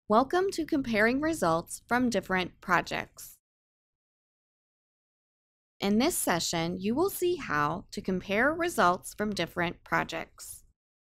Welcome to comparing results from different projects. In this session, you will see how to compare results from different projects.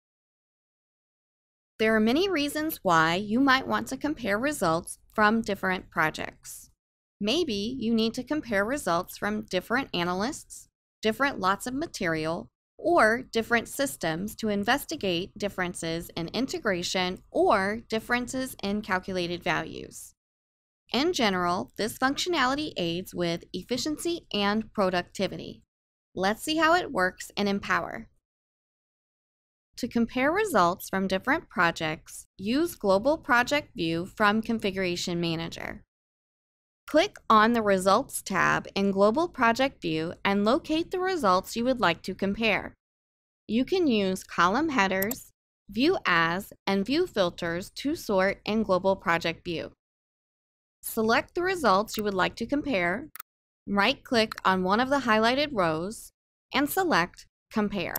There are many reasons why you might want to compare results from different projects. Maybe you need to compare results from different analysts, different lots of material, or different systems to investigate differences in integration or differences in calculated values. In general, this functionality aids with efficiency and productivity. Let's see how it works in Empower. To compare results from different projects, use Global Project View from Configuration Manager. Click on the Results tab in Global Project View and locate the results you would like to compare. You can use column headers, View As, and View Filters to sort in Global Project View. Select the results you would like to compare, right-click on one of the highlighted rows, and select Compare.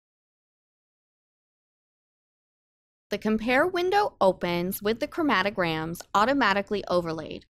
The Compare window opens with the chromatograms automatically overlaid.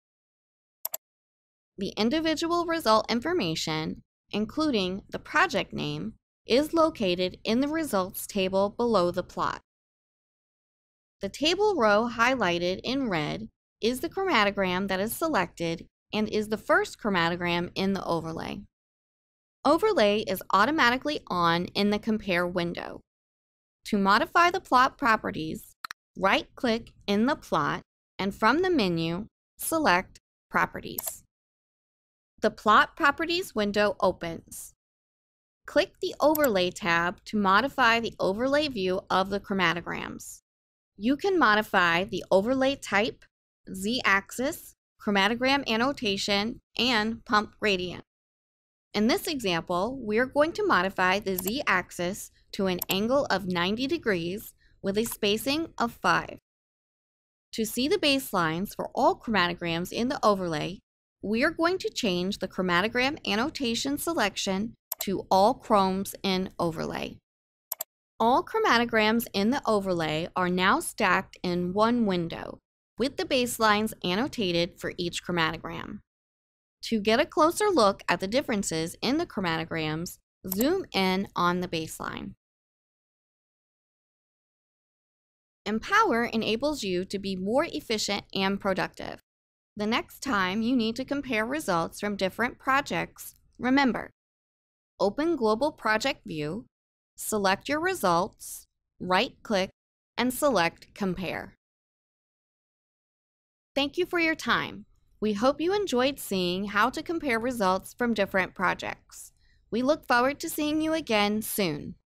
The individual result information, including the project name, is located in the results table below the plot. The table row highlighted in red is the chromatogram that is selected and is the first chromatogram in the overlay. Overlay is automatically on in the Compare window. To modify the plot properties, right-click in the plot and from the menu, select Properties. The Plot Properties window opens. Click the Overlay tab to modify the overlay view of the chromatograms. You can modify the overlay type, Z-axis, chromatogram annotation, and pump gradient. In this example, we are going to modify the Z-axis to an angle of 90 degrees with a spacing of 5. To see the baselines for all chromatograms in the overlay, we are going to change the chromatogram annotation selection to All Chromes in Overlay. All chromatograms in the overlay are now stacked in one window, with the baselines annotated for each chromatogram. To get a closer look at the differences in the chromatograms, zoom in on the baseline. Empower enables you to be more efficient and productive. The next time you need to compare results from different projects, remember, open Global Project View, select your results, right-click, and select Compare. Thank you for your time. We hope you enjoyed seeing how to compare results from different projects. We look forward to seeing you again soon.